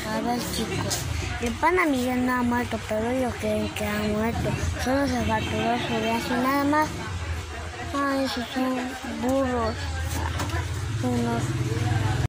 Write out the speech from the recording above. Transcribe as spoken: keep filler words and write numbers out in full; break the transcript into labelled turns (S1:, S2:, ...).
S1: A ver, chicos, el pana Miguel no ha muerto, pero ellos creen que ha muerto. Solo se fracturó su brazo y nada más. Ay, esos son burros. Unos